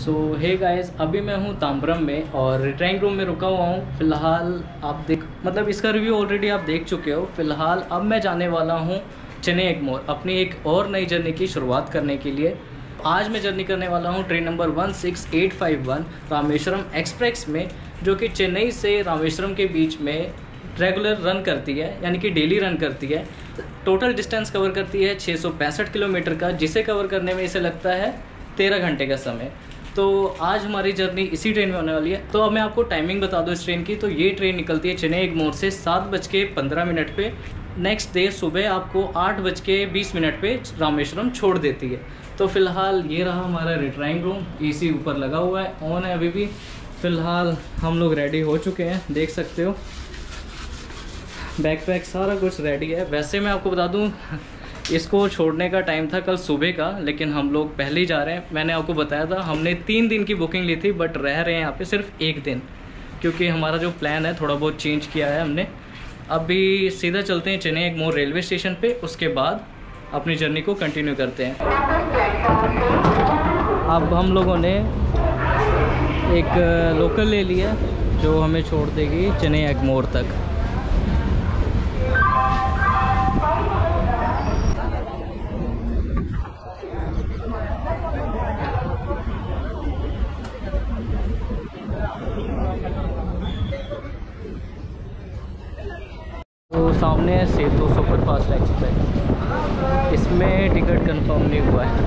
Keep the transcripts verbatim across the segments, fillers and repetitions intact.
सो hey guys, अभी मैं हूँ ताम्बरम में और रिट्राइंग रूम में रुका हुआ हूँ। फ़िलहाल आप देख मतलब इसका रिव्यू ऑलरेडी आप देख चुके हो। फ़िलहाल अब मैं जाने वाला हूँ चेन्नई एगमोर, अपनी एक और नई जर्नी की शुरुआत करने के लिए। आज मैं जर्नी करने वाला हूँ train number one six eight five one Rameswaram express में, जो कि चेन्नई से रामेश्वरम के बीच में रेगुलर रन करती है, यानी कि डेली रन करती है। टोटल डिस्टेंस कवर करती है छः सौ पैंसठ किलोमीटर का, जिसे कवर करने में इसे लगता है तेरह घंटे का समय। तो आज हमारी जर्नी इसी ट्रेन में होने वाली है। तो अब मैं आपको टाइमिंग बता दूं इस ट्रेन की। तो ये ट्रेन निकलती है चेन्नई एगमोर से सात बज के पंद्रह मिनट पे। नेक्स्ट डे सुबह आपको आठ बज के बीस मिनट पे रामेश्वरम छोड़ देती है। तो फ़िलहाल ये रहा हमारा रिट्राइंग रूम, एसी ऊपर लगा हुआ है, ऑन है अभी भी। फ़िलहाल हम लोग रेडी हो चुके हैं, देख सकते हो बैग पैक सारा कुछ रेडी है। वैसे मैं आपको बता दूं इसको छोड़ने का टाइम था कल सुबह का, लेकिन हम लोग पहले ही जा रहे हैं। मैंने आपको बताया था हमने तीन दिन की बुकिंग ली थी, बट रह रहे हैं यहाँ पे सिर्फ एक दिन, क्योंकि हमारा जो प्लान है थोड़ा बहुत चेंज किया है हमने। अभी सीधा चलते हैं चेन्नई एगमोर रेलवे स्टेशन पे, उसके बाद अपनी जर्नी को कंटिन्यू करते हैं। अब हम लोगों ने एक लोकल ले लिया जो हमें छोड़ देगी चेन्नई एगमोर तक। तो सामने है सेतु सुपरफास्ट एक्सप्रेस, इसमें टिकट कंफर्म नहीं हुआ है।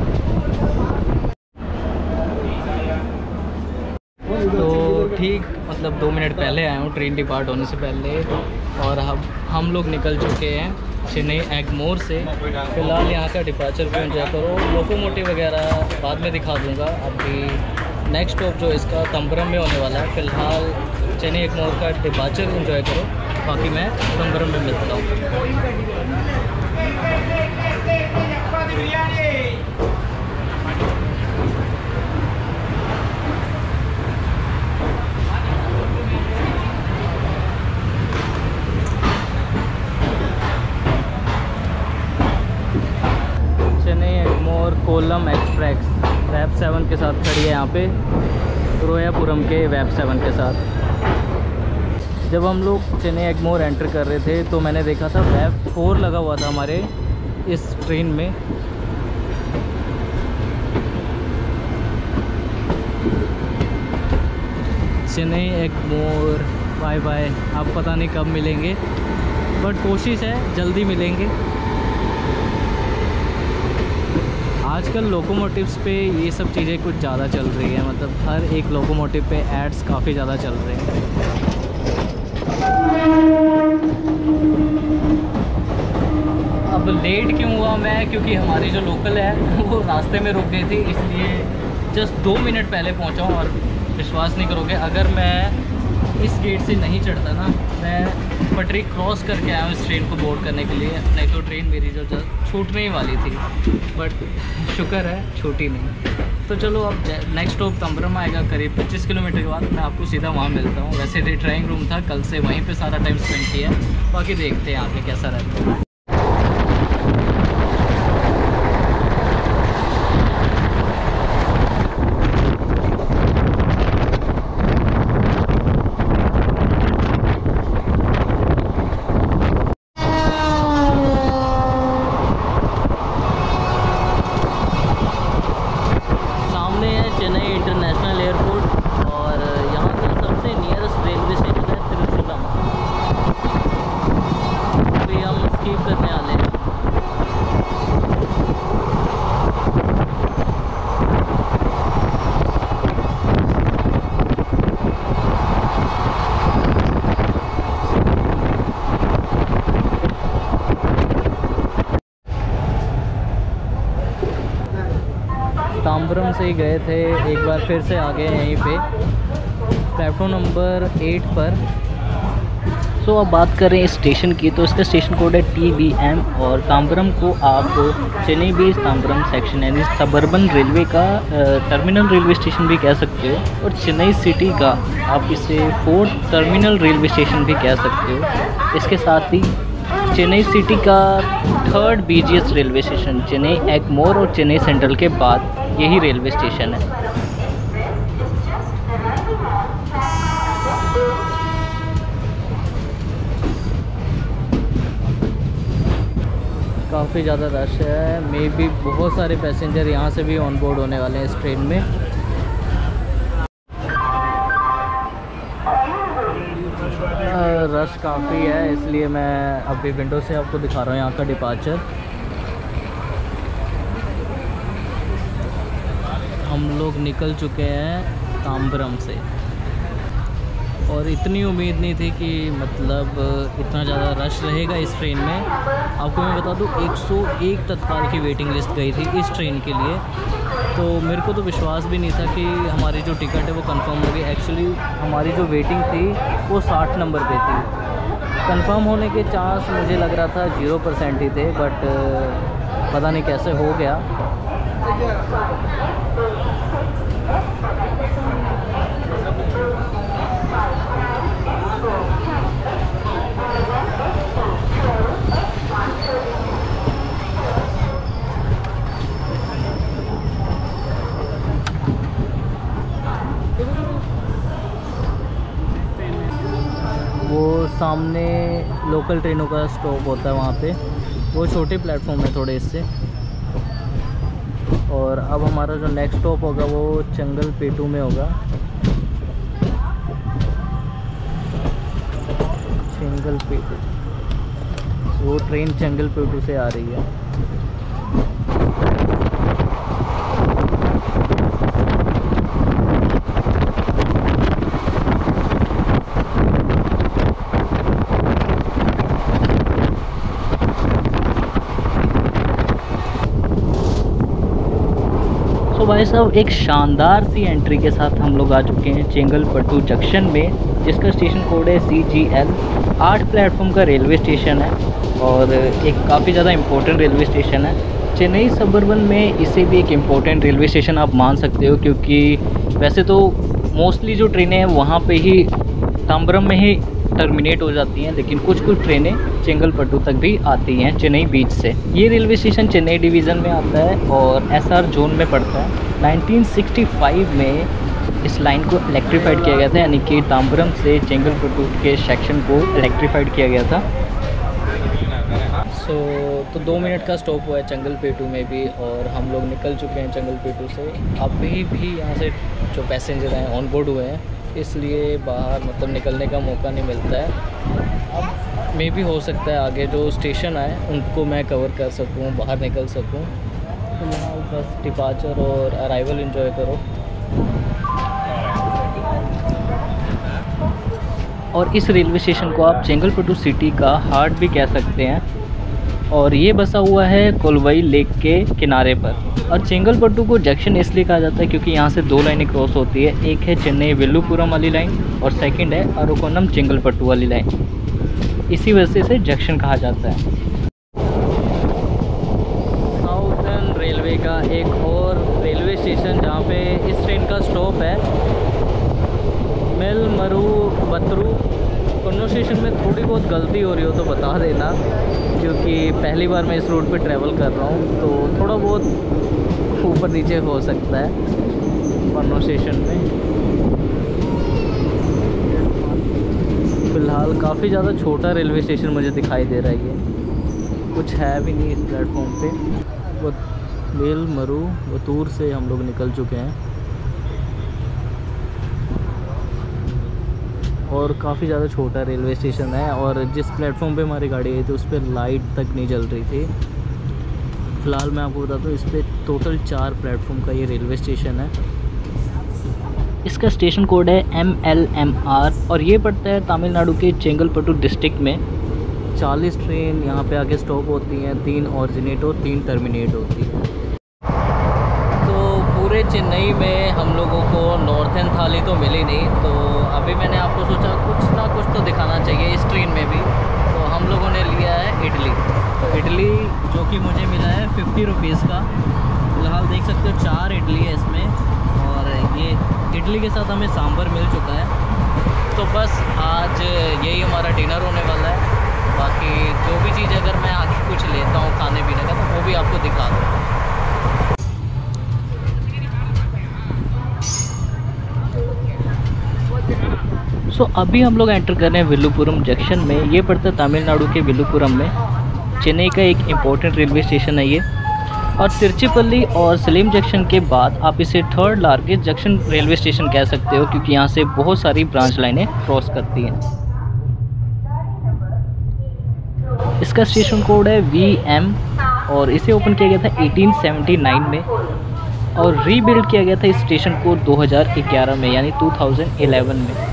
तो ठीक मतलब दो मिनट पहले आया हूँ ट्रेन डिपार्ट होने से पहले, और हम हम लोग निकल चुके हैं चेन्नई एगमोर से। फ़िलहाल यहाँ का डिपार्चर भी एंजॉय करो, लोकोमोटिव वगैरह बाद में दिखा दूँगा। अभी नेक्स्ट स्टॉप जो इसका ताम्बरम में होने वाला है। फ़िलहाल चेन्नई एगमोर का डिपार्चर एंजॉय करो, बाकी मैं ताम्बरम में मिलता हूँ। चेन्नई एगमोर कोलम एक्सप्रेस वैब सेवन के साथ खड़ी है यहाँ पे, रोयापुरम के वैब सेवन के साथ। जब हम लोग चेन्नई एगमोर एंटर कर रहे थे तो मैंने देखा था वैब फोर लगा हुआ था हमारे इस ट्रेन में। चेन्नई एगमोर बाय बाय, आप पता नहीं कब मिलेंगे, बट कोशिश है जल्दी मिलेंगे। आजकल लोकोमोटिव्स पे ये सब चीज़ें कुछ ज़्यादा चल रही है, मतलब हर एक लोकोमोटिव पे एड्स काफ़ी ज़्यादा चल रहे हैं। अब लेट क्यों हुआ मैं, क्योंकि हमारी जो लोकल है वो रास्ते में रुक गई थी, इसलिए जस्ट दो मिनट पहले पहुंचा हूँ। और विश्वास नहीं करोगे, अगर मैं इस गेट से नहीं चढ़ता ना, मैं पटरी क्रॉस करके आया हूँ इस ट्रेन को बोर्ड करने के लिए, नहीं तो ट्रेन मेरी जो छूटने ही वाली थी। बट शुक्र है छूटी नहीं। तो चलो अब नेक्स्ट स्टॉप ताम्बरम आएगा करीब पच्चीस किलोमीटर के बाद, मैं आपको सीधा वहाँ मिलता हूँ। वैसे रिट्राइंग रूम था, कल से वहीं पे सारा टाइम स्पेंड किया, बाकी देखते हैं आगे कैसा रहता है। चेन्नई इंटरनेशनल एयरपोर्ट, और यहाँ का सबसे नियरेस्ट रेलवे स्टेशन है त्रिशूलम। अभी हम स्कीप करने वाले हैं। ताम्बरम से ही गए थे, एक बार फिर से आ गए यहीं पे प्लेटफॉर्म नंबर एट पर। सो so, अब बात करें इस स्टेशन की, तो इसका स्टेशन कोड है टी बी एम, और ताम्बरम को आप चेन्नई बेस ताम्बरम सेक्शन यानी सबर्बन रेलवे का टर्मिनल रेलवे स्टेशन भी कह सकते हो, और चेन्नई सिटी का आप इसे फोर्थ टर्मिनल रेलवे स्टेशन भी कह सकते हो। इसके साथ ही चेन्नई सिटी का third biggest railway station, Chennai Egmore और चेन्नई सेंट्रल के बाद यही रेलवे स्टेशन है। काफ़ी ज़्यादा रश है। मे बी बहुत सारे पैसेंजर यहाँ से भी ऑन बोर्ड होने वाले हैं इस ट्रेन में। रश काफ़ी है, इसलिए मैं अभी विंडो से आपको दिखा रहा हूँ यहाँ का डिपार्चर। हम लोग निकल चुके हैं तांबरम से, और इतनी उम्मीद नहीं थी कि मतलब इतना ज़्यादा रश रहेगा इस ट्रेन में। आपको मैं बता दूँ एक सौ एक तत्काल की वेटिंग लिस्ट गई थी इस ट्रेन के लिए, तो मेरे को तो विश्वास भी नहीं था कि हमारी जो टिकट है वो कंफर्म होगी। एक्चुअली हमारी जो वेटिंग थी वो साठ नंबर पे थी। कंफर्म होने के चांस मुझे लग रहा था ज़ीरो परसेंट ही थे, बट पता नहीं कैसे हो गया। वो सामने लोकल ट्रेनों का स्टॉप होता है वहाँ पे, वो छोटे प्लेटफॉर्म है थोड़े इससे। और अब हमारा जो नेक्स्ट स्टॉप होगा वो चंगलपेटू में होगा। चंगलपेटू, वो ट्रेन चंगलपेटू से आ रही है। तो भाई साहब एक शानदार सी एंट्री के साथ हम लोग आ चुके हैं चेंगलपट्टू जंक्शन में, जिसका स्टेशन कोड है सी जी एल। आठ प्लेटफॉर्म का रेलवे स्टेशन है और एक काफ़ी ज़्यादा इम्पोर्टेंट रेलवे स्टेशन है। चेन्नई सबअर्बन में इसे भी एक इम्पोर्टेंट रेलवे स्टेशन आप मान सकते हो, क्योंकि वैसे तो मोस्टली जो ट्रेनें हैं वहाँ पे ही तांबरम में ही टर्मिनेट हो जाती हैं, लेकिन कुछ कुछ ट्रेनें चेंगलपट्टू तक भी आती हैं चेन्नई बीच से। ये रेलवे स्टेशन चेन्नई डिवीज़न में आता है और एस आर जोन में पड़ता है। नाइनटीन सिक्सटी फाइव में इस लाइन को इलेक्ट्रीफाइड किया गया था, यानी कि तांबरम से चेंगलपट्टू के सेक्शन को इलेक्ट्रीफाइड किया गया था। सो so, तो दो मिनट का स्टॉप हुआ है चंगलपेटू में भी, और हम लोग निकल चुके हैं चंगलपेटू से। अभी भी यहाँ से जो पैसेंजर हैं ऑन बोर्ड हुए हैं, इसलिए बाहर मतलब निकलने का मौका नहीं मिलता है। अब मे भी हो सकता है आगे जो स्टेशन आए उनको मैं कवर कर सकूँ, बाहर निकल सकूँ। फिलहाल बस डिपार्चर और अराइवल एंजॉय करो। और इस रेलवे स्टेशन को आप चेंगलपट्टू सिटी का हार्ट भी कह सकते हैं, और ये बसा हुआ है कोलवई लेक के किनारे पर। और चेंगलपट्टू को जंक्शन इसलिए कहा जाता है क्योंकि यहाँ से दो लाइनें क्रॉस होती है, एक है चेन्नई विल्लुपुरम वाली लाइन और सेकंड है अरुकोनम चेंगलपट्टू वाली लाइन। इसी वजह से इसे जंक्शन कहा जाता है। साउथर्न रेलवे का एक और रेलवे स्टेशन जहाँ पे इस ट्रेन का स्टॉप है, मेल मरू बतरू। प्रोनाउंसिएशन में थोड़ी बहुत गलती हो रही हो तो बता देना, क्योंकि पहली बार मैं इस रूट पे ट्रैवल कर रहा हूँ, तो थोड़ा बहुत ऊपर नीचे हो सकता है प्रोनाउंसिएशन में। फ़िलहाल काफ़ी ज़्यादा छोटा रेलवे स्टेशन मुझे दिखाई दे रहा है, ये कुछ है भी नहीं इस प्लेटफॉर्म पे। वो मेल मरू बतूर से हम लोग निकल चुके हैं, और काफ़ी ज़्यादा छोटा रेलवे स्टेशन है। और जिस प्लेटफॉर्म पे हमारी गाड़ी आई थी उस पर लाइट तक नहीं जल रही थी। फ़िलहाल मैं आपको बताता हूँ, इस पर टोटल चार प्लेटफॉर्म का ये रेलवे स्टेशन है। इसका स्टेशन कोड है एम एल एम आर और ये पड़ता है तमिलनाडु के चेंगलपट्टू डिस्ट्रिक्ट में। चालीस ट्रेन यहाँ पे आके स्टॉप होती हैं, तीन ऑरिजिनेट और तीन टर्मिनेट होती है। पूरे चेन्नई में हम लोगों को नॉर्थन थाली तो मिली नहीं, तो अभी मैंने आपको सोचा कुछ ना कुछ तो दिखाना चाहिए इस ट्रेन में भी, तो हम लोगों ने लिया है इडली। तो इडली जो कि मुझे मिला है फिफ्टी रुपीज़ का। फिलहाल देख सकते हो चार इडली है इसमें, और ये इडली के साथ हमें सांभर मिल चुका है। तो बस आज यही हमारा डिनर होने वाला है। बाकी जो भी चीज़ अगर मैं आगे कुछ लेता हूँ खाने पीने का तो वो भी आपको दिखा दूँगा। सो so, अभी हम लोग एंटर कर रहे हैं विल्लुपुरम जंक्शन में। ये पड़ता है तमिलनाडु के विल्लुपुरम में। चेन्नई का एक इम्पोर्टेंट रेलवे स्टेशन है ये। और तिरुचिरापल्ली और सलीम जंक्शन के बाद आप इसे third largest junction railway station कह सकते हो, क्योंकि यहाँ से बहुत सारी ब्रांच लाइनें क्रॉस करती हैं। इसका स्टेशन कोड है वी एम और इसे ओपन किया गया था अठारह सौ उन्यासी में और रीबिल्ड किया गया था इस स्टेशन को दो हज़ार ग्यारह में, यानी दो हज़ार ग्यारह में।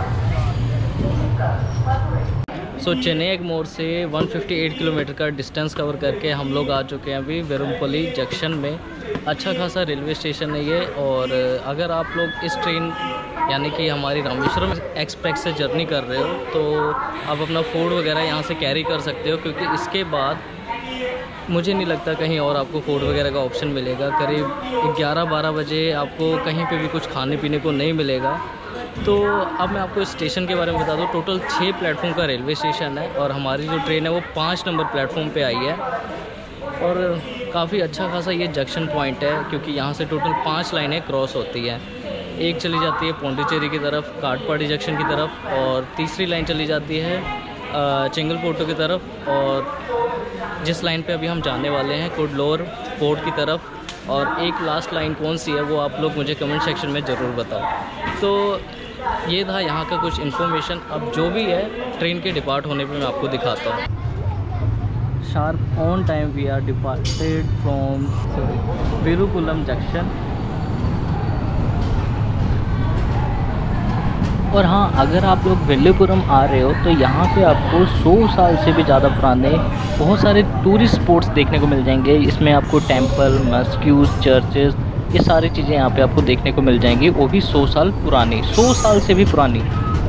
सो so, चेन्नई एगमोर से एक सौ अट्ठावन किलोमीटर का डिस्टेंस कवर करके हम लोग आ चुके हैं अभी वेरुमपल्ली जंक्शन में। अच्छा खासा रेलवे स्टेशन है ये। और अगर आप लोग इस ट्रेन यानी कि हमारी रामेश्वरम एक्सप्रेस से जर्नी कर रहे हो तो आप अपना फूड वगैरह यहाँ से कैरी कर सकते हो, क्योंकि इसके बाद मुझे नहीं लगता कहीं और आपको फूड वगैरह का ऑप्शन मिलेगा। करीब ग्यारह बारह बजे आपको कहीं पे भी कुछ खाने पीने को नहीं मिलेगा। तो अब मैं आपको इस स्टेशन के बारे में बता दूं। टोटल छः प्लेटफॉर्म का रेलवे स्टेशन है और हमारी जो ट्रेन है वो पाँच नंबर प्लेटफॉर्म पे आई है। और काफ़ी अच्छा खासा ये जंक्शन पॉइंट है, क्योंकि यहाँ से टोटल पाँच लाइनें क्रॉस होती हैं। एक चली जाती है पौंडीचेरी की तरफ काटपाड़ी जंक्शन की तरफ, और तीसरी लाइन चली जाती है चेंगलपोर्टो की तरफ, और जिस लाइन पे अभी हम जाने वाले हैं कुडलोर पोर्ट की तरफ। और एक लास्ट लाइन कौन सी है वो आप लोग मुझे कमेंट सेक्शन में ज़रूर बताओ। तो ये था यहाँ का कुछ इन्फॉर्मेशन। अब जो भी है ट्रेन के डिपार्ट होने पे मैं आपको दिखाता हूँ। Sharp on time we are departed from Villupuram junction. और हाँ, अगर आप लोग वेल्लुपुरम आ रहे हो तो यहाँ पे आपको सौ साल से भी ज़्यादा पुराने बहुत सारे टूरिस्ट स्पॉट्स देखने को मिल जाएंगे। इसमें आपको टेंपल, मस्क्यूज, चर्चेस, ये सारी चीज़ें यहाँ पे आपको देखने को मिल जाएंगी, वो भी सौ साल पुरानी, सौ साल से भी पुरानी।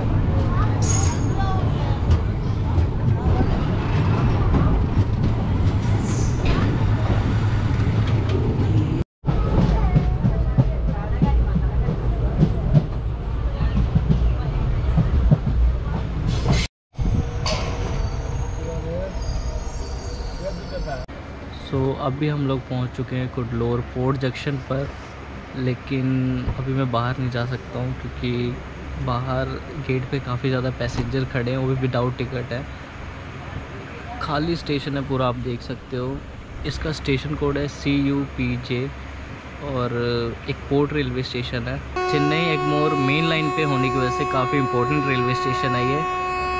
सो so, अभी हम लोग पहुंच चुके हैं कुडलोर पोर्ट जंक्शन पर, लेकिन अभी मैं बाहर नहीं जा सकता हूं क्योंकि बाहर गेट पे काफ़ी ज़्यादा पैसेंजर खड़े हैं, वो भी विदाउट टिकट है। खाली स्टेशन है पूरा, आप देख सकते हो। इसका स्टेशन कोड है सी यू पी जे और एक पोर्ट रेलवे स्टेशन है। चेन्नई एगमोर मेन लाइन पे होने की वजह से काफ़ी इम्पोर्टेंट रेलवे स्टेशन है ये।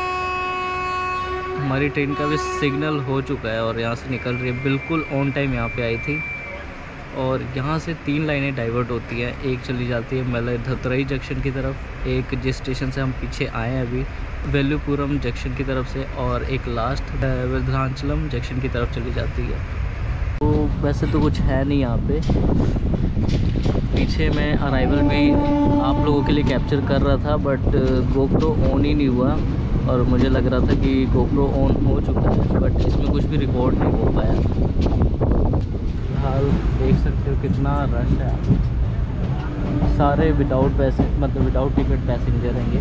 हमारी ट्रेन का भी सिग्नल हो चुका है और यहाँ से निकल रही है, बिल्कुल ऑन टाइम यहाँ पे आई थी। और यहाँ से तीन लाइनें डाइवर्ट होती हैं। एक चली जाती है मलाईदुथुरई जंक्शन की तरफ, एक जिस स्टेशन से हम पीछे आए हैं अभी वेल्लुपुरम जंक्शन की तरफ से, और एक लास्ट विरुधाचलम जंक्शन की तरफ चली जाती है। तो वैसे तो कुछ है नहीं यहाँ पे। पीछे मैं अराइवल में आप लोगों के लिए कैप्चर कर रहा था, बट गोप्रो ऑन ही नहीं हुआ और मुझे लग रहा था कि गोप्रो ऑन हो चुका है, बट इसमें कुछ भी रिकॉर्ड नहीं हो पाया। फिलहाल देख सकते हो कितना रश है। सारे विदाउट पैसे मतलब विदाउट टिकट पैसेंजर रहेंगे।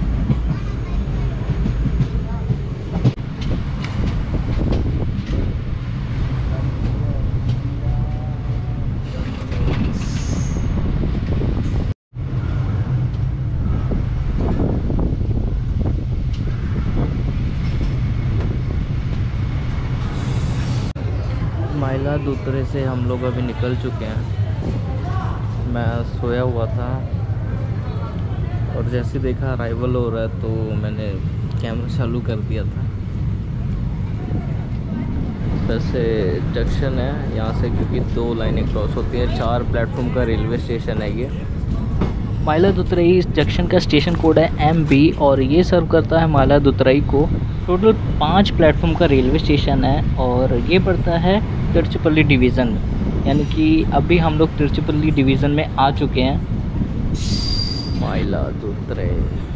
माइलादुथुरई से हम लोग अभी निकल चुके हैं। मैं सोया हुआ था और जैसे देखा अराइवल हो रहा है तो मैंने कैमरा चालू कर दिया था। वैसे जंक्शन है यहाँ से, क्योंकि दो लाइनें क्रॉस होती हैं। चार प्लेटफॉर्म का रेलवे स्टेशन है ये। माइलादुथुरई जंक्शन का स्टेशन कोड है एम बी और ये सर्व करता है माइलादुथुरई को। टोटल पाँच प्लेटफॉर्म का रेलवे स्टेशन है और ये पड़ता है तिरुचिरापल्ली डिवीज़न में, यानी कि अभी हम लोग तिरुचिरापल्ली डिवीज़न में आ चुके हैं। माइलादुथुरई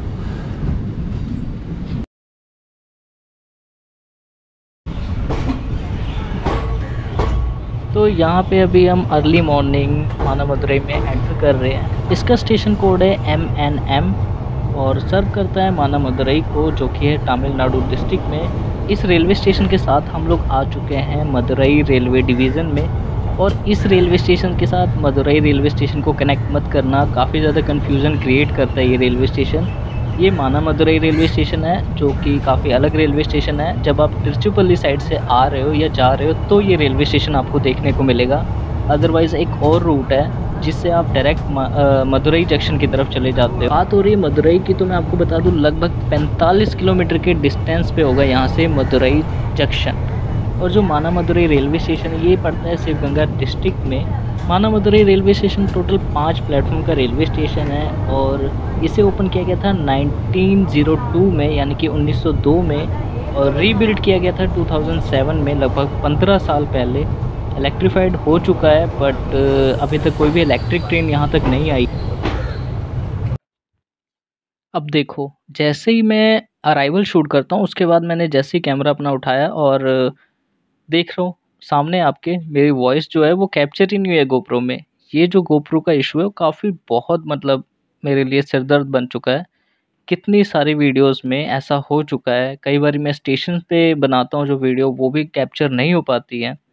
तो यहाँ पे अभी हम अर्ली मॉर्निंग मानामदुरई में एंटर कर रहे हैं। इसका स्टेशन कोड है एम एन एम और सर्व करता है मानामदुरई को, जो कि है तमिलनाडु डिस्ट्रिक्ट में। इस रेलवे स्टेशन के साथ हम लोग आ चुके हैं मदुरई रेलवे डिवीज़न में। और इस रेलवे स्टेशन के साथ मदुरई रेलवे स्टेशन को कनेक्ट मत करना, काफ़ी ज़्यादा कन्फ्यूज़न क्रिएट करता है ये रेलवे स्टेशन। ये माना मदुरई रेलवे स्टेशन है, जो कि काफ़ी अलग रेलवे स्टेशन है। जब आप तिरुचिरापल्ली साइड से आ रहे हो या जा रहे हो तो ये रेलवे स्टेशन आपको देखने को मिलेगा। अदरवाइज़ एक और रूट है जिससे आप डायरेक्ट मदुरई जंक्शन की तरफ चले जाते हो। बात हो रही है मदुरई की, तो मैं आपको बता दूं लगभग पैंतालीस किलोमीटर के डिस्टेंस पे होगा यहाँ से मदुरई जंक्शन। और जो माना मदुरई रेलवे स्टेशन है ये पड़ता है शिवगंगा डिस्ट्रिक्ट में। माना मदुरई रेलवे स्टेशन टोटल पाँच प्लेटफॉर्म का रेलवे स्टेशन है और इसे ओपन किया गया था उन्नीस सौ दो में, यानी कि उन्नीस सौ दो में, और रीबिल्ड किया गया था दो हज़ार सात में, लगभग पंद्रह साल पहले। इलेक्ट्रीफाइड हो चुका है बट अभी तक कोई भी इलेक्ट्रिक ट्रेन यहाँ तक नहीं आई। अब देखो, जैसे ही मैं अराइवल शूट करता हूँ उसके बाद मैंने जैसे ही कैमरा अपना उठाया और देख रहा हूँ सामने आपके मेरी वॉइस जो है वो कैप्चर ही नहीं हुई है गोप्रो में। ये जो गोप्रो का इशू है वो काफ़ी बहुत मतलब मेरे लिए सिरदर्द बन चुका है। कितनी सारी वीडियोस में ऐसा हो चुका है, कई बार मैं स्टेशन पे बनाता हूँ जो वीडियो वो भी कैप्चर नहीं हो पाती है।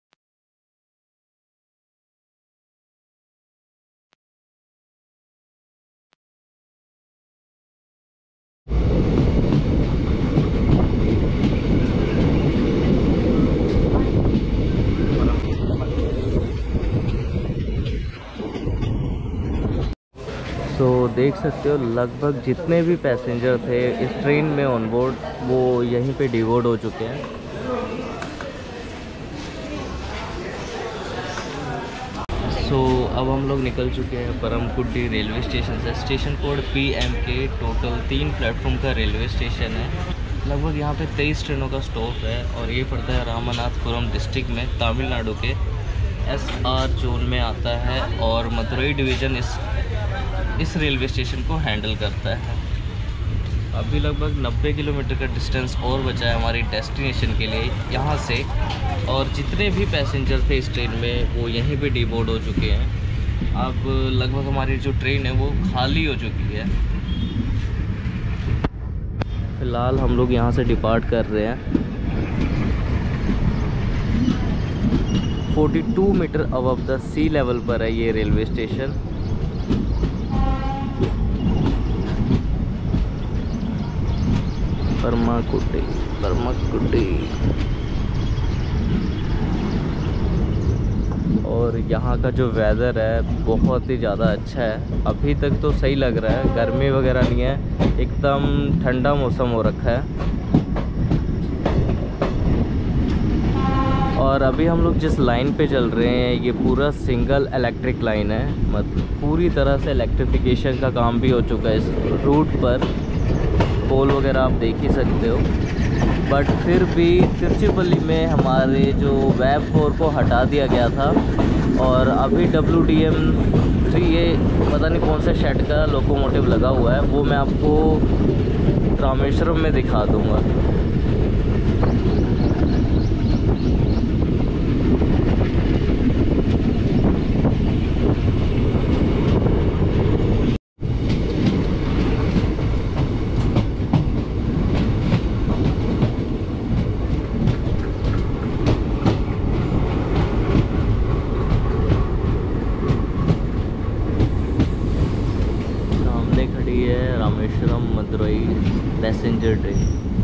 तो देख सकते हो लगभग जितने भी पैसेंजर थे इस ट्रेन में ऑन बोर्ड वो यहीं पे डिवोर्ड हो चुके हैं। सो so, अब हम लोग निकल चुके हैं परमकुटी रेलवे स्टेशन से। Station code P M K, total तीन प्लेटफॉर्म का रेलवे स्टेशन है। लगभग यहाँ पे तेईस ट्रेनों का स्टॉप है और ये पड़ता है रामनाथपुरम डिस्ट्रिक्ट में, तमिलनाडु के एस आर जोन में आता है और मदुरई डिवीज़न इस इस रेलवे स्टेशन को हैंडल करता है। अभी लगभग नब्बे किलोमीटर का डिस्टेंस और बचा है हमारी डेस्टिनेशन के लिए यहाँ से, और जितने भी पैसेंजर थे इस ट्रेन में वो यहीं पे डिबोर्ड हो चुके हैं। अब लगभग हमारी जो ट्रेन है वो खाली हो चुकी है। फ़िलहाल हम लोग यहाँ से डिपार्ट कर रहे हैं। बयालीस metre above the sea level पर है ये रेलवे स्टेशन। परमकुटी परमकुटी और यहाँ का जो वेदर है बहुत ही ज़्यादा अच्छा है। अभी तक तो सही लग रहा है, गर्मी वगैरह नहीं है, एकदम ठंडा मौसम हो रखा है। और अभी हम लोग जिस लाइन पे चल रहे हैं ये पूरा सिंगल इलेक्ट्रिक लाइन है, मतलब पूरी तरह से इलेक्ट्रिफिकेशन का काम भी हो चुका है इस रूट पर। पोल वगैरह आप देख ही सकते हो, बट फिर भी तिरुचिरापल्ली में हमारे जो वेब फोर को हटा दिया गया था और अभी डब्ल्यू डी एम थ्री ये पता नहीं कौन सा शेड का लोकोमोटिव लगा हुआ है, वो मैं आपको रामेश्वरम में दिखा दूँगा। Rameswaram Madurai passenger train.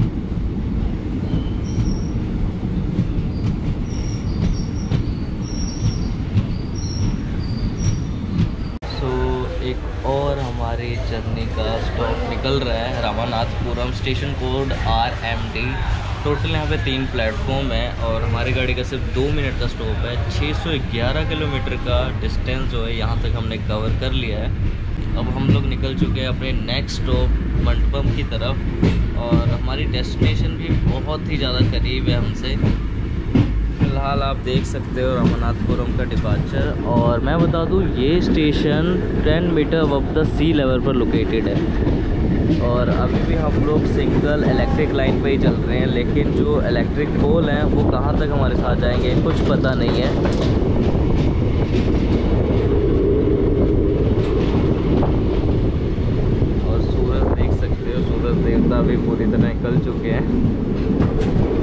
So so, एक और हमारी जर्नी का स्टॉप निकल रहा है Ramanathapuram, station code R M D. Total यहाँ पे तीन प्लेटफॉर्म है और हमारी गाड़ी का सिर्फ दो मिनट का स्टॉप है। छः सौ ग्यारह किलोमीटर का डिस्टेंस जो है यहाँ तक हमने कवर कर लिया है। अब हम लोग निकल चुके हैं अपने नेक्स्ट स्टॉप मंडपम की तरफ और हमारी डेस्टिनेशन भी बहुत ही ज़्यादा करीब है हमसे। फ़िलहाल आप देख सकते हो रामनाथपुरम का डिपार्चर। और मैं बता दूँ ये station ten metre above the sea level पर लोकेटेड है और अभी भी हम लोग सिंगल इलेक्ट्रिक लाइन पे ही चल रहे हैं, लेकिन जो इलेक्ट्रिक पोल हैं वो कहाँ तक हमारे साथ जाएंगे कुछ पता नहीं है। देवता भी पूरी तरह निकल चुके हैं।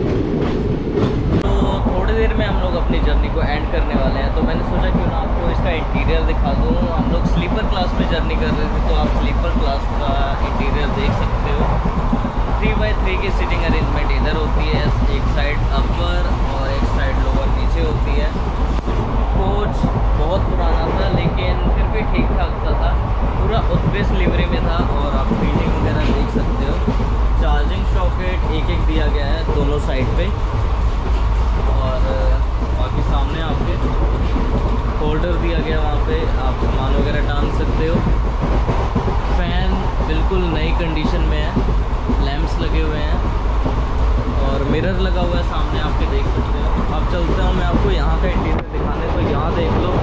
तो थोड़ी देर में हम लोग अपनी जर्नी को एंड करने वाले हैं, तो मैंने सोचा क्यों ना आपको इसका का इंटीरियर दिखा दूँ। हम लोग स्लीपर क्लास में जर्नी कर रहे थे, तो आप स्लीपर क्लास का इंटीरियर देख सकते हो। थ्री बाई थ्री की सीटिंग अरेंजमेंट इधर होती है, एक साइड अपर और एक साइड लोअर नीचे होती है। कोच बहुत पुराना था लेकिन फिर भी ठीक ठाक सा था, पूरा उत्कृष्ट लिवरी में था। और आप फीलिंग वगैरह देख सकते हो। चार्जिंग सॉकेट एक एक दिया गया है दोनों साइड पे, और बाकी सामने आपके होल्डर दिया गया, वहाँ पे आप सामान वगैरह टांग सकते हो। फैन बिल्कुल नई कंडीशन में है, लैंप्स लगे हुए हैं और मिरर लगा हुआ है सामने, आपके देख सकते हो। अब चलते हूँ मैं आपको यहाँ का इंटीरियर दिखाने, तो यहाँ देख लो,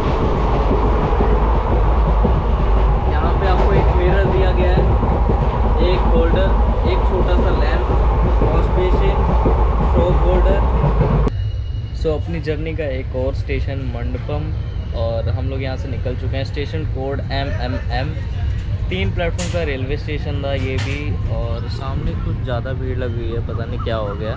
यहाँ पे आपको एक मिरर दिया गया है, एक होल्डर, एक छोटा सा lamp, wash basin, soap holder. So so, अपनी जर्नी का एक और स्टेशन मंडपम, और हम लोग यहाँ से निकल चुके हैं। Station code M M M. तीन प्लेटफॉर्म का रेलवे स्टेशन था ये भी, और सामने कुछ ज़्यादा भीड़ लगी हुई है, पता नहीं क्या हो गया।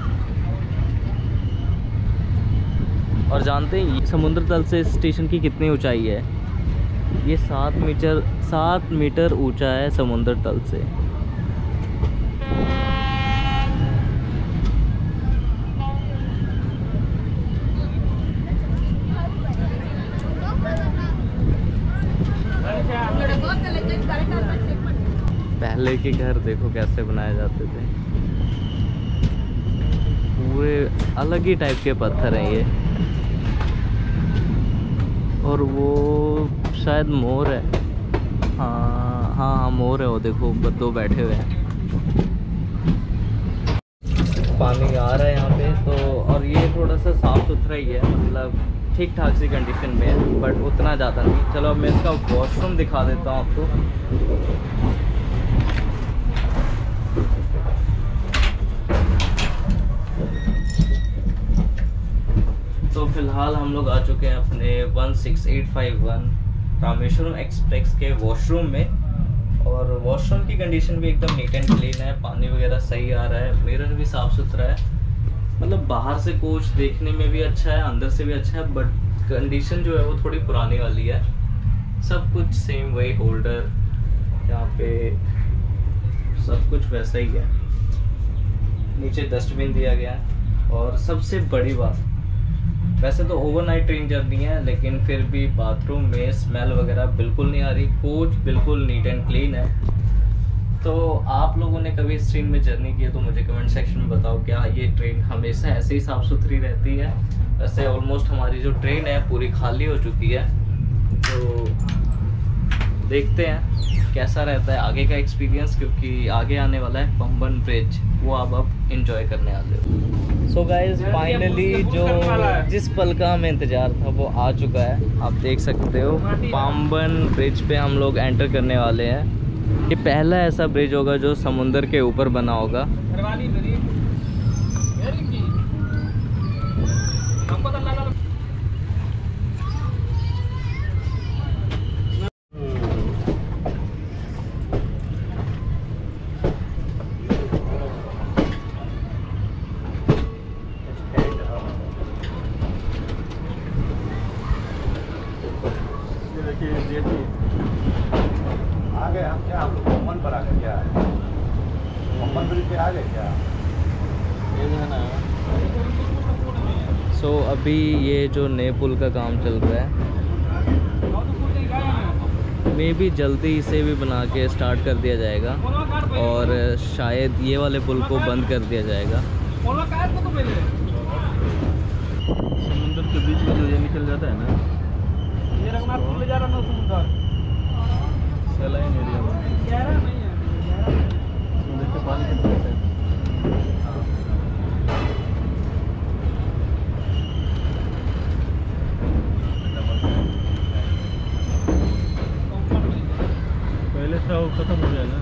और जानते हैं समुद्र तल से स्टेशन की कितनी ऊंचाई है? ये सात मीटर सात मीटर ऊंचा है समुद्र तल से। पहले के घर देखो कैसे बनाए जाते थे, पूरे अलग ही टाइप के पत्थर हैं ये। और वो शायद मोर है, हाँ हाँ हाँ मोर है वो, देखो दो बैठे हुए हैं। पानी आ रहा है यहाँ पे तो, और ये थोड़ा सा साफ़ सुथरा ही है, मतलब ठीक ठाक सी कंडीशन में है, बट उतना ज़्यादा नहीं। चलो अब मैं इसका वॉशरूम दिखा देता हूँ आपको। तो फिलहाल हम लोग आ चुके हैं अपने one six eight five one Rameswaram express के वॉशरूम में, और वॉशरूम की कंडीशन भी एकदम नीट एंड क्लीन है, पानी वगैरह सही आ रहा है, मिरर भी साफ़ सुथरा है। मतलब बाहर से कोच देखने में भी अच्छा है, अंदर से भी अच्छा है, बट कंडीशन जो है वो थोड़ी पुरानी वाली है। सब कुछ सेम वही, होल्डर यहाँ पे सब कुछ वैसा ही है, नीचे डस्टबिन दिया गया है। और सबसे बड़ी बात, वैसे तो ओवरनाइट ट्रेन जर्नी है लेकिन फिर भी बाथरूम में स्मेल वगैरह बिल्कुल नहीं आ रही, कोच बिल्कुल नीट एंड क्लीन है। तो आप लोगों ने कभी इस ट्रेन में जर्नी की है तो मुझे कमेंट सेक्शन में बताओ, क्या ये ट्रेन हमेशा ऐसे ही साफ़ सुथरी रहती है? वैसे ऑलमोस्ट हमारी जो ट्रेन है पूरी खाली हो चुकी है, तो देखते हैं कैसा रहता है आगे का एक्सपीरियंस, क्योंकि आगे आने वाला है पंबन ब्रिज, वो आप अब इंजॉय करने वाले हो। सो गाइज फाइनली जो जिस पल का हमें इंतज़ार था वो आ चुका है, आप देख सकते हो। पंबन ब्रिज पे हम लोग एंटर करने वाले हैं। ये पहला ऐसा ब्रिज होगा जो समुंदर के ऊपर बना होगा। आ गए हम क्या, हम लोग पंबन पर आ गए क्या? पंबन ब्रिज पे आ गए क्या? ये है ना। सो so, अभी ये जो नए पुल का काम चल रहा है, मे भी जल्दी इसे भी बना के स्टार्ट कर दिया जाएगा, और शायद ये वाले पुल को बंद कर दिया जाएगा। समुद्र के बीच में जो ये निकल जाता है ना, ये रघुनाथ पुल ले जा रहा है समुद्र सलाइन एरिया में, समुद्र के पानी के तरफ है। पहले था वो खत्म हो गया ना।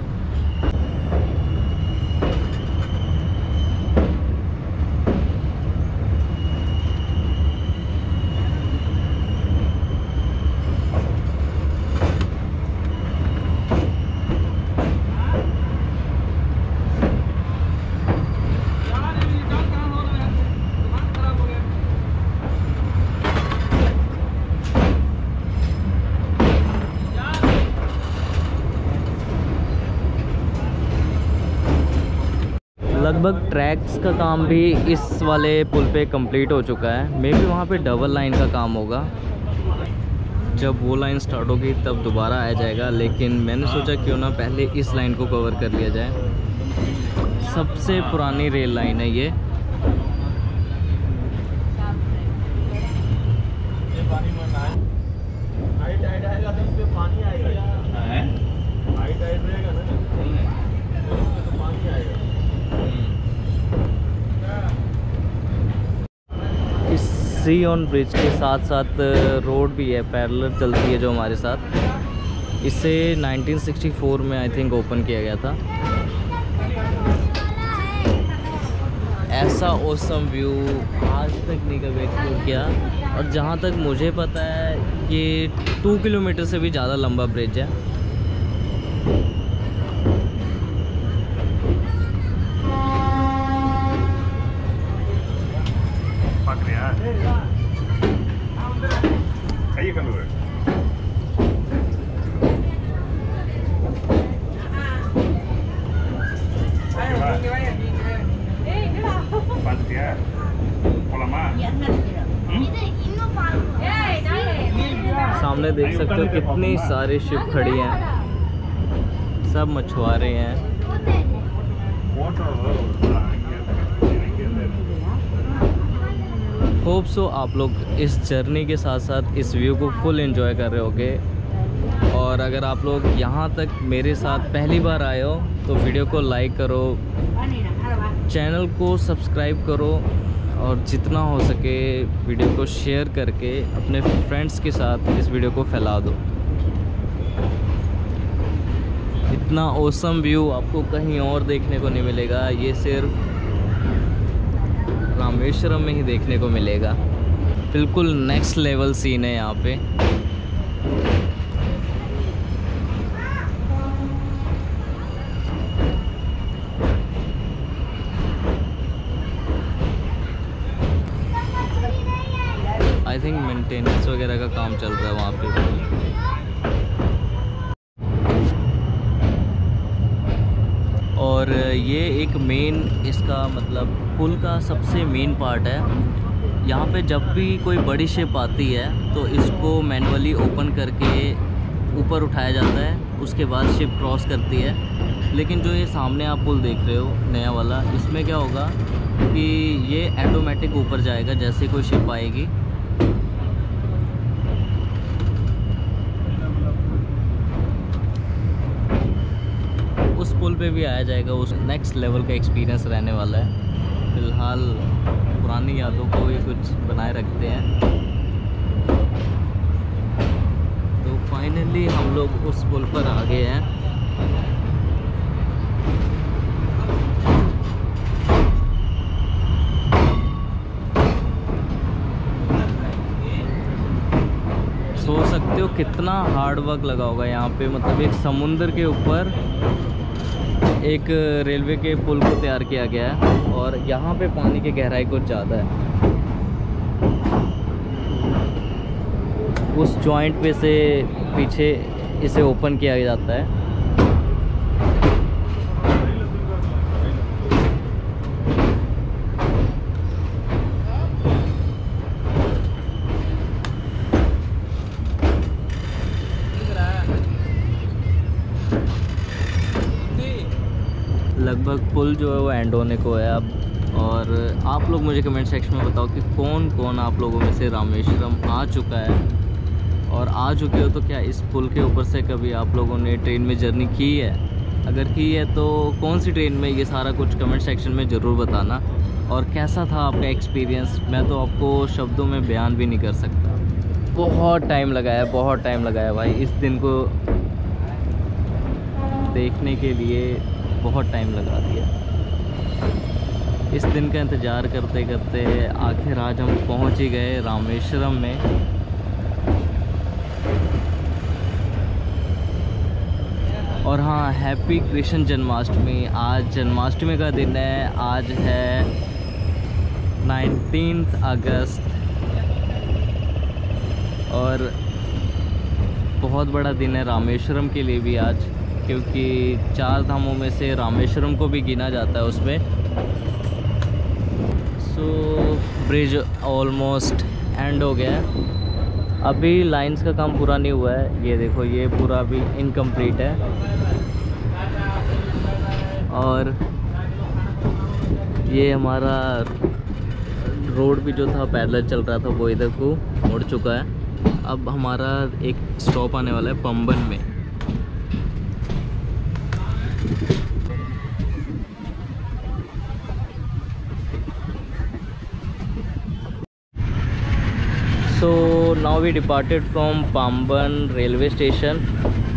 लगभग ट्रैक्स का काम भी इस वाले पुल पे कंप्लीट हो चुका है। मे बी वहाँ पे डबल लाइन का काम होगा, जब वो लाइन स्टार्ट होगी तब दोबारा आया जाएगा, लेकिन मैंने सोचा क्यों ना पहले इस लाइन को कवर कर लिया जाए। सबसे पुरानी रेल लाइन है ये। सी ऑन ब्रिज के साथ साथ रोड भी है, पैरेलल चलती है जो हमारे साथ। इसे नाइनटीन सिक्सटी फोर में आई थिंक ओपन किया गया था। ऐसा ऑसम व्यू आज तक नहीं कभी एक्सप्लोर किया, और जहाँ तक मुझे पता है ये टू किलोमीटर से भी ज़्यादा लंबा ब्रिज है। सामने देख सकते हो कितनी सारी शिप खड़ी हैं, सब मछुआरे हैं। होप सो आप लोग इस जर्नी के साथ साथ इस व्यू को फुल एंजॉय कर रहे होगे। और अगर आप लोग यहाँ तक मेरे साथ पहली बार आए हो तो वीडियो को लाइक करो, चैनल को सब्सक्राइब करो, और जितना हो सके वीडियो को शेयर करके अपने फ्रेंड्स के साथ इस वीडियो को फैला दो। इतना ऑसम व्यू आपको कहीं और देखने को नहीं मिलेगा, ये सिर्फ रामेश्वरम में ही देखने को मिलेगा। बिल्कुल नेक्स्ट लेवल सीन है यहाँ पे। आई थिंक मेंटेनेंस वगैरह का काम चल रहा है वहाँ पे। और ये एक मेन इसका मतलब पुल का सबसे मेन पार्ट है। यहाँ पे जब भी कोई बड़ी शिप आती है तो इसको मैनुअली ओपन करके ऊपर उठाया जाता है, उसके बाद शिप क्रॉस करती है। लेकिन जो ये सामने आप पुल देख रहे हो नया वाला, इसमें क्या होगा कि ये ऑटोमेटिक ऊपर जाएगा जैसे कोई शिप आएगी। उस पुल पे भी आया जाएगा, उस नेक्स्ट लेवल का एक्सपीरियंस रहने वाला है। फ़िलहाल पुरानी यादों को ही कुछ बनाए रखते हैं। तो फाइनली हम लोग उस पुल पर आ गए हैं। सोच सकते हो कितना हार्ड वर्क लगा होगा यहाँ पे। मतलब एक समुंदर के ऊपर एक रेलवे के पुल को तैयार किया गया है, और यहाँ पे पानी की गहराई कुछ ज़्यादा है। उस जॉइंट पे से पीछे इसे ओपन किया जाता है। लगभग पुल जो है वो एंड होने को है अब। और आप लोग मुझे कमेंट सेक्शन में बताओ कि कौन कौन आप लोगों में से रामेश्वरम आ चुका है, और आ चुके हो तो क्या इस पुल के ऊपर से कभी आप लोगों ने ट्रेन में जर्नी की है। अगर की है तो कौन सी ट्रेन में, ये सारा कुछ कमेंट सेक्शन में ज़रूर बताना। और कैसा था आपका एक्सपीरियंस, मैं तो आपको शब्दों में बयान भी नहीं कर सकता। बहुत टाइम लगाया, बहुत टाइम लगाया भाई इस दिन को देखने के लिए, बहुत टाइम लगा दिया। इस दिन का इंतज़ार करते करते आखिर आज हम पहुंच ही गए रामेश्वरम में। और हाँ, हैप्पी कृष्ण जन्माष्टमी। आज जन्माष्टमी का दिन है। आज है नाइनटीन्थ अगस्त, और बहुत बड़ा दिन है रामेश्वरम के लिए भी आज। क्योंकि चार धामों में से रामेश्वरम को भी गिना जाता है उसमें। सो ब्रिज ऑलमोस्ट एंड हो गया है। अभी लाइंस का काम पूरा नहीं हुआ है, ये देखो ये पूरा अभी इनकम्प्लीट है। और ये हमारा रोड भी जो था पैदल चल रहा था वो इधर को मुड़ चुका है। अब हमारा एक स्टॉप आने वाला है पंबन में। So now we departed from Pamban railway station.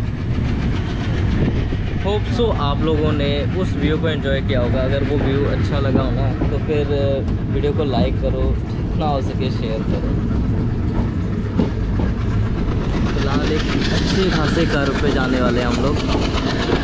Hope so आप लोगों ने उस व्यू को एंजॉय किया होगा। अगर वो व्यू अच्छा लगा हो ना तो फिर वीडियो को लाइक करो, जितना हो सके शेयर करो। फिलहाल एक अच्छे खासे कर्व पे जाने वाले हैं हम लोग।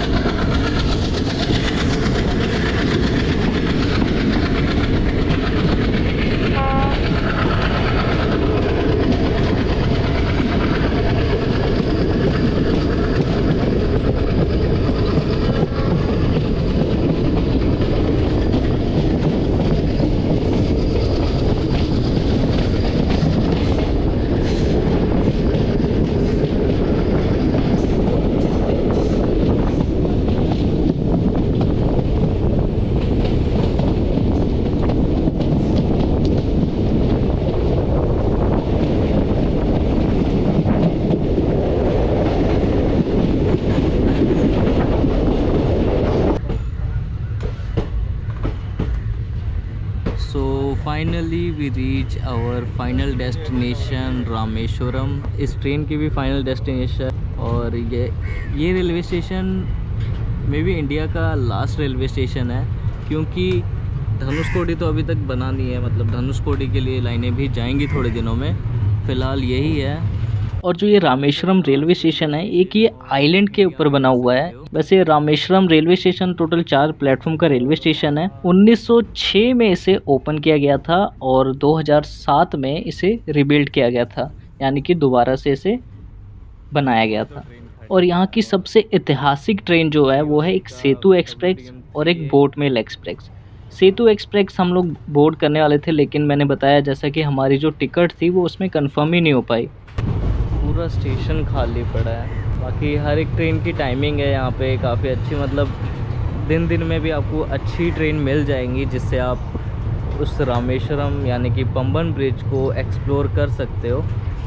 Finally we reach our final destination Rameswaram. इस ट्रेन की भी फाइनल डेस्टिनेशन। और ये ये railway station may be India का लास्ट रेलवे स्टेशन है, क्योंकि धनुषकोडी तो अभी तक बना नहीं है। मतलब धनुषकोडी के लिए लाइनें भी जाएंगी थोड़े दिनों में। फ़िलहाल यही है। और जो ये रामेश्वरम रेलवे स्टेशन है, एक ये आइलैंड के ऊपर बना हुआ है। वैसे रामेश्वरम रेलवे स्टेशन टोटल चार प्लेटफॉर्म का रेलवे स्टेशन है। उन्नीस सौ छह में इसे ओपन किया गया था और दो हज़ार सात में इसे रिबिल्ड किया गया था, यानी कि दोबारा से इसे बनाया गया था। और यहाँ की सबसे ऐतिहासिक ट्रेन जो है वो है एक सेतु एक्सप्रेस और एक boat mail express. Setu express हम लोग बोर्ड करने वाले थे, लेकिन मैंने बताया जैसा कि हमारी जो टिकट थी वो उसमें कंफर्म ही नहीं हो पाई। पूरा स्टेशन खाली पड़ा है। बाकी हर एक ट्रेन की टाइमिंग है यहाँ पे काफ़ी अच्छी। मतलब दिन दिन में भी आपको अच्छी ट्रेन मिल जाएंगी, जिससे आप उस रामेश्वरम यानी कि पंबन ब्रिज को एक्सप्लोर कर सकते हो।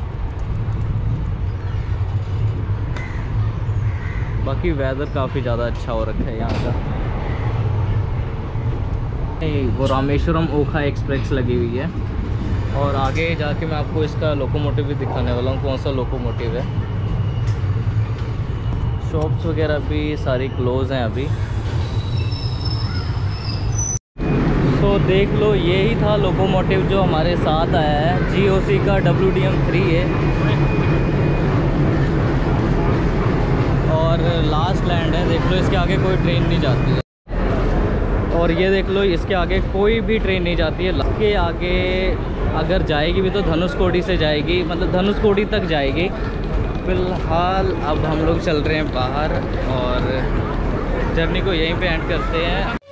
बाकी वेदर काफ़ी ज़्यादा अच्छा हो रखा है यहाँ का। वो रामेश्वरम ओखा एक्सप्रेस लगी हुई है। और आगे जाके मैं आपको इसका लोकोमोटिव भी दिखाने वाला हूँ, कौन सा लोकोमोटिव है। शॉप्स वगैरह भी सारी क्लोज हैं अभी। तो देख लो, यही था लोकोमोटिव जो हमारे साथ आया है। जीओसी का डब्ल्यू डी एम थ्री है। और लास्ट लैंड है, देख लो इसके आगे कोई ट्रेन नहीं जाती है। और ये देख लो इसके आगे कोई भी ट्रेन नहीं जाती है। इसके आगे अगर जाएगी भी तो धनुषकोडी से जाएगी, मतलब धनुषकोडी तक जाएगी। फ़िलहाल अब हम लोग चल रहे हैं बाहर और जर्नी को यहीं पे एंड करते हैं।